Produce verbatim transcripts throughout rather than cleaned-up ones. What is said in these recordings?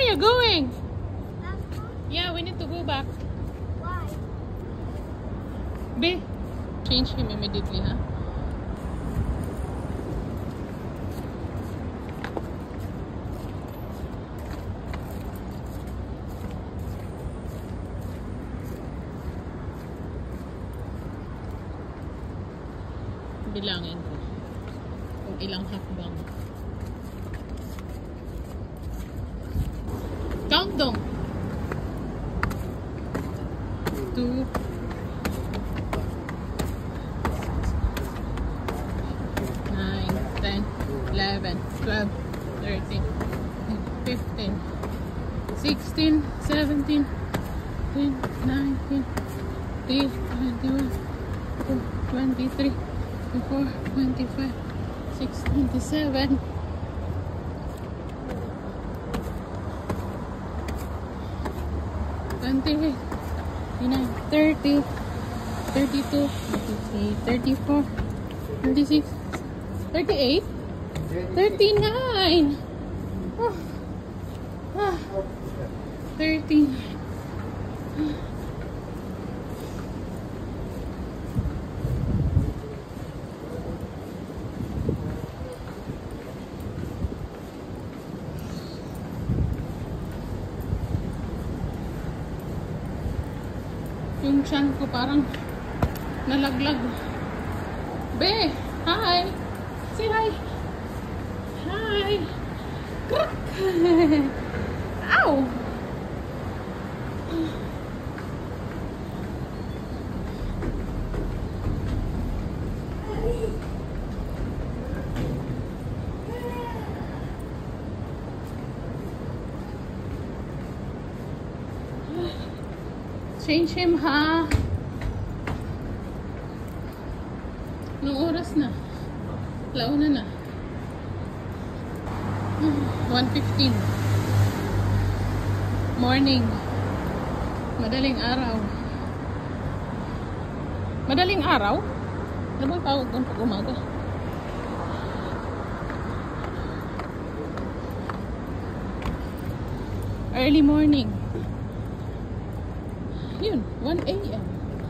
you going? Yeah, we need to go back. Why? B, change him immediately, huh? Bilangin ko kung ilang hakbang. Count them. Two. Nine, ten, eleven, twelve, thirteen, fifteen, sixteen, seventeen, eighteen, nineteen, twenty, twenty-one, twenty-three, twenty-four, twenty-five, twenty-six, twenty-seven. twenty-eight, twenty-nine, thirty, thirty-two, thirty-three, thirty-four, thirty-six, thirty-eight, thirty-nine, oh, ah, thirteen. Yung tiyan ko parang nalaglag. Be, hi! Say hi! Hi! Kruk! Ow! Change him, ha? Anong oras na? Launa na. one fifteen. Morning. Madaling araw. Madaling araw? Ano bang tawag doon pag umaga? Early morning. Yun, one A M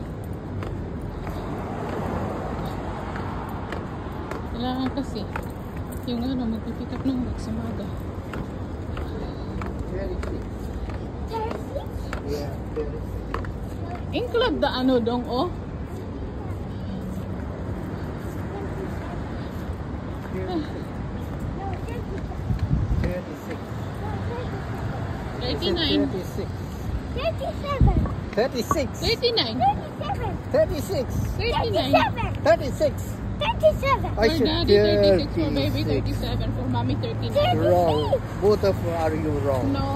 Kailangan kasi yung ano, magpipick up ng bag sa maga. Yeah, Include the ano dong, oh. thirty-nine. thirty-six. Thirty-seven. thirty-six. thirty-nine. Thirty-seven. thirty-six. thirty-nine. Thirty-seven. thirty-six. Thirty-seven. I For said daddy thirty-six, for baby thirty-six. thirty-seven, for mommy thirty-nine. Wrong. Both of you are you wrong. No.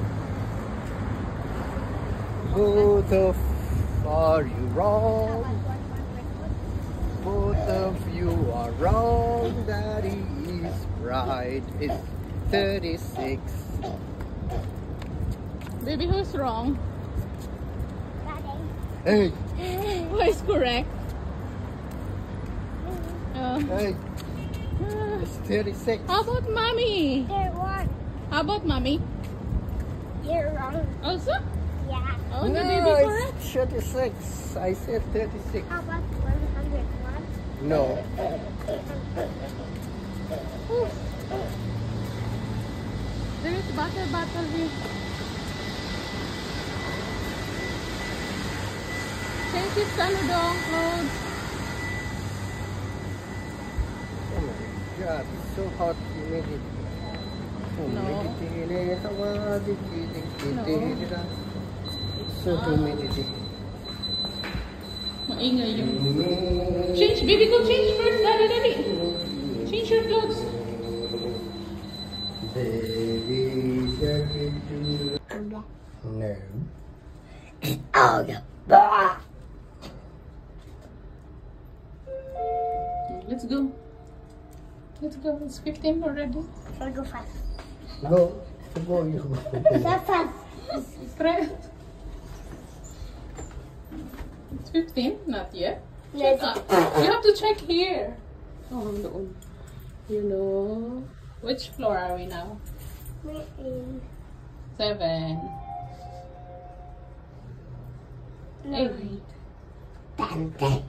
Both of are you wrong. Both of you are wrong. Daddy is right. It's thirty-six. Baby, who's wrong? Hey, Who is correct? Uh, hey, it's thirty-six. how about mommy? You're wrong. How about mommy? You're wrong. Also? Yeah. Oh, the No, baby correct? it's thirty-six. I said thirty-six. How about one hundred one? No. Ooh. There is butter bottle here. Change his saludong clothes. Oh my God, it's so hot, humidity. No. So humidity. Maingay yung... Change, baby, go change first. Daddy, daddy. Change your clothes. Baby shark into... No. Oh, yeah. Bah. Let's go. Let's go. It's fifteen already. I'll go fast. Go. Go, you go. That fast. Fred. It's fifteen? Not yet. Yes. Check up. You have to check here. Oh, doon. You know. Which floor are we now? We're in Seven. Eight. Ten, ten.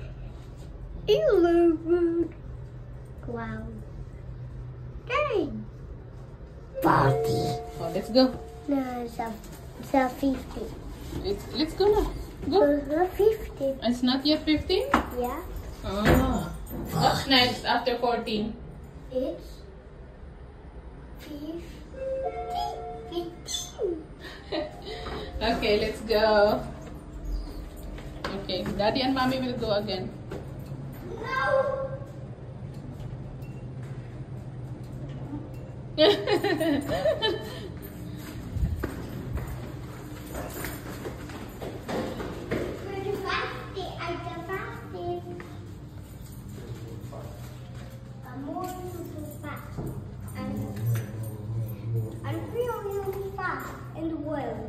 Eleven. Twelve. Thirteen. Forty. Oh, let's go. No, it's a, it's a fifty. Let's let's go now. Go. It's a fifty. It's not yet fifteen? Yeah. Ah. What's next after fourteen? It's fifty. Fifteen. Okay, let's go. Okay, Daddy and Mommy will go again. No. We're the fastest. I'm the fastest. I'm more too fast. I'm, I'm really fast in the world.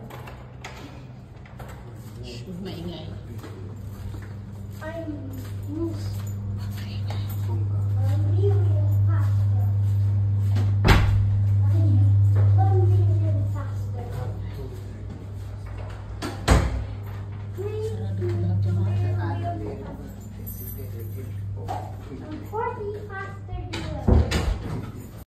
Shh, maingay. I'm loose.